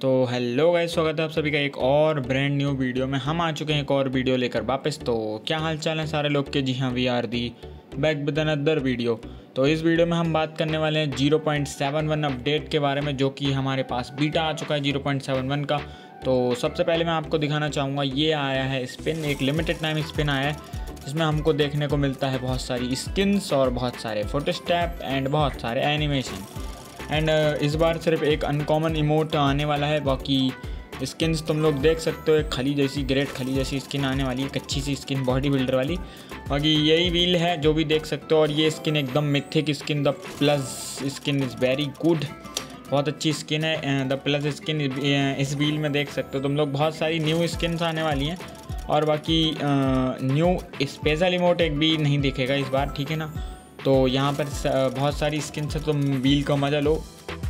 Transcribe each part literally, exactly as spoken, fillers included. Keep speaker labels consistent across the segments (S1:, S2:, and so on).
S1: तो hello guys, स्वागत है आप सभी का एक और ब्रांड न्यू वीडियो में। हम आ चुके हैं एक और वीडियो लेकर वापस। तो क्या हाल चाल है सारे लोग के? जी हाँ, we are the back with another video. तो इस वीडियो में हम बात करने वाले हैं zero point seven one update के बारे में, जो कि हमारे पास बीटा आ चुका है ज़ीरो पॉइंट सेवन वन का। तो सबसे पहले मैं आपको दिखाना चाहूँगा, ये आया है स्पिन, एक लिमिटेड टाइम स्पिन आया है जिसमें हमको देखने को मिलता है बहुत सारी स्किन्स और बहुत सारे फोटो स्टैप एंड बहुत सारे एनिमेशन। एंड uh, इस बार सिर्फ एक अनकॉमन इमोट आने वाला है। बाकी स्किन्स तुम लोग देख सकते हो, एक खली जैसी, ग्रेट खली जैसी स्किन आने वाली है, एक अच्छी सी स्किन बॉडी बिल्डर वाली। बाकी यही व्हील है जो भी देख सकते हो, और ये स्किन एकदम mythic skin, the plus skin is very good, बहुत अच्छी स्किन है द प्लस स्किन। इस व्हील में देख सकते हो तुम लोग बहुत सारी न्यू स्किन्स आने वाली हैं, और बाकी न्यू स्पेशल इमोट एक भी नहीं दिखेगा इस बार, ठीक है ना। तो यहाँ पर बहुत सारी स्किन से तुम व्हील का मज़ा लो।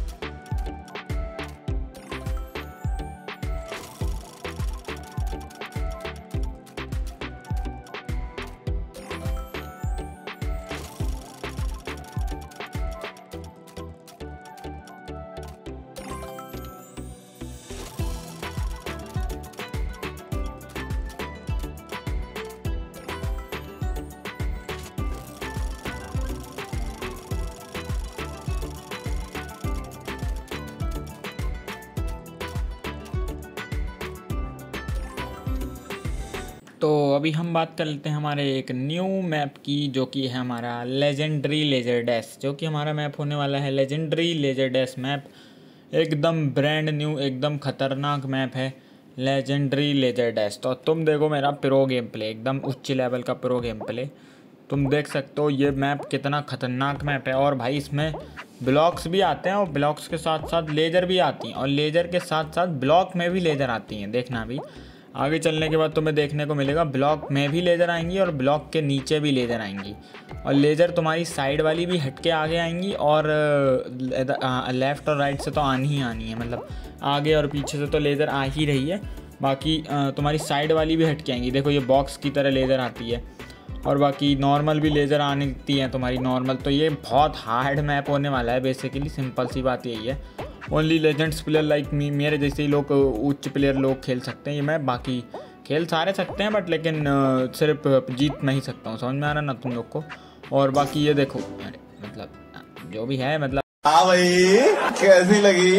S1: तो अभी हम बात कर लेते हैं हमारे एक न्यू मैप की, जो कि है हमारा लेजेंडरी लेजर डैश, जो कि हमारा मैप होने वाला है लेजेंडरी लेजर डैश मैप। एकदम ब्रांड न्यू, एकदम खतरनाक मैप है लेजेंडरी लेजर डैश। तो तुम देखो मेरा प्रो गेम प्ले, एकदम उच्च लेवल का प्रो गेम प्ले तुम देख सकते हो। ये मैप कितना खतरनाक मैप है, और भाई इसमें ब्लॉक्स भी आते हैं, और ब्लॉक्स के साथ साथ लेज़र भी आती हैं, और लेज़र के साथ साथ ब्लॉक में भी लेज़र आती हैं। देखना भी आगे चलने के बाद तुम्हें देखने को मिलेगा, ब्लॉक में भी लेज़र आएंगी और ब्लॉक के नीचे भी लेज़र आएंगी, और लेज़र तुम्हारी साइड वाली भी हट के आगे आएंगी, और लेफ़्ट और राइट से तो आनी ही आनी है, मतलब आगे और पीछे से तो लेज़र आ ही रही है। बाकी तुम्हारी साइड वाली भी हट के आएंगी। देखो ये बॉक्स की तरह लेज़र आती है, और बाकी नॉर्मल भी लेज़र आती हैं तुम्हारी नॉर्मल। तो ये बहुत हार्ड मैप होने वाला है बेसिकली, सिंपल सी बात यही है। Only legends player like me, मेरे जैसे ही लोग, उच्च प्लेयर लोग खेल सकते हैं ये मैप। बाकी खेल सारे सकते हैं, बट लेकिन सिर्फ जीत नहीं सकता हूँ, समझ में आ रहा ना तुम लोग को। और बाकी ये देखो, अरे मतलब जो भी है, मतलब
S2: हाँ भाई कैसी लगी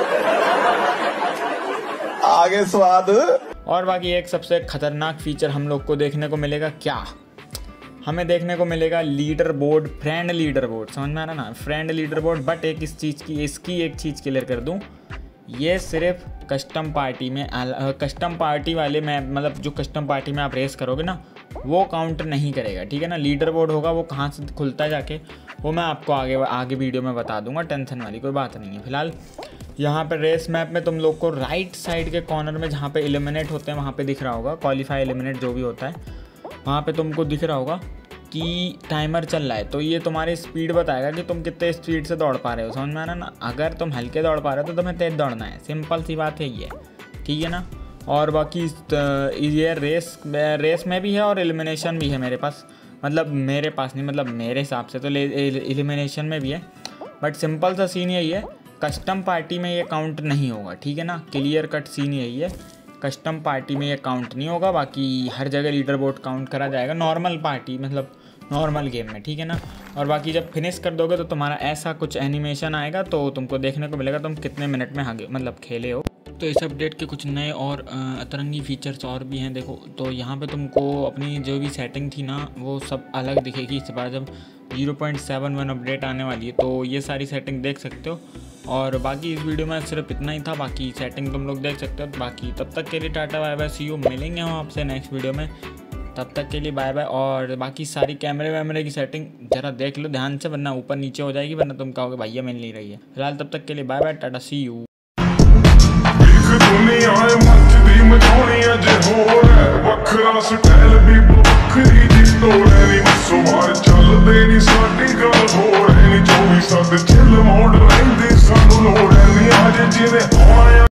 S2: आगे स्वाद।
S1: और बाकी एक सबसे खतरनाक फीचर हम लोग को देखने को मिलेगा, क्या हमें देखने को मिलेगा leaderboard, friend leaderboard, समझ में आ रहा ना, फ्रेंड लीडर बोर्ड। बट एक इस चीज़ की, इसकी एक चीज़ क्लियर कर दूं, ये सिर्फ कस्टम पार्टी में, कस्टम पार्टी वाले में, मतलब जो कस्टम पार्टी में आप रेस करोगे ना, वो काउंट नहीं करेगा, ठीक है ना। लीडर बोर्ड होगा, वो कहाँ से खुलता है जाके, वो मैं आपको आगे आगे वीडियो में बता दूंगा, टेंशन वाली कोई बात नहीं है। फिलहाल यहाँ पर रेस मैप में तुम लोग को राइट साइड के कॉर्नर में, जहाँ पे एलिमिनेट होते हैं, वहाँ पे दिख रहा होगा, क्वालिफाई एलिमिनेट जो भी होता है, वहाँ पे तुमको दिख रहा होगा कि टाइमर चल रहा है। तो ये तुम्हारी स्पीड बताएगा कि तुम कितने स्पीड से दौड़ पा रहे हो, समझ में आना ना। अगर तुम हल्के दौड़ पा रहे हो तो तुम्हें तेज दौड़ना है, सिंपल सी बात है ये, ठीक है ना। और बाकी ये रेस रेस में भी है और एलिमिनेशन भी है मेरे पास, मतलब मेरे पास नहीं, मतलब मेरे हिसाब से तो एलिमिनेशन में भी है। बट सिंपल सा सीन यही है, कस्टम पार्टी में ये काउंट नहीं होगा, ठीक है ना। क्लियर कट सीन यही है, कस्टम पार्टी में ये काउंट नहीं होगा। बाकी हर जगह लीडर बोर्ड काउंट करा जाएगा नॉर्मल पार्टी, मतलब नॉर्मल गेम में, ठीक है ना। और बाकी जब फिनिश कर दोगे तो तुम्हारा ऐसा कुछ एनिमेशन आएगा, तो तुमको देखने को मिलेगा तुम कितने मिनट में आगे मतलब खेले हो। तो इस अपडेट के कुछ नए और अतरंगी फीचर्स और भी हैं। देखो तो यहाँ पे तुमको अपनी जो भी सेटिंग थी ना, वो सब अलग दिखेगी इस बार जब zero point seven one update आने वाली है। तो ये सारी सेटिंग देख सकते हो, और बाकी इस वीडियो में सिर्फ इतना ही था, बाकी सेटिंग तुम लोग देख सकते हो। बाकी तब तक के लिए टाटा बाय बाय, सी यू, मिलेंगे हम आपसे नेक्स्ट वीडियो में, तब तक के लिए बाय बाय। और बाकी सारी कैमरे वैमरे की सेटिंग ज़रा देख लो ध्यान से, वरना ऊपर नीचे हो जाएगी, वरना तुम कहोगे भैया मिल नहीं रही है। फिलहाल तब तक के लिए बाय बाय, टाटा, सी यू।
S3: दुनिया मच दी मचाउणी अज होर वखरा स्टाइल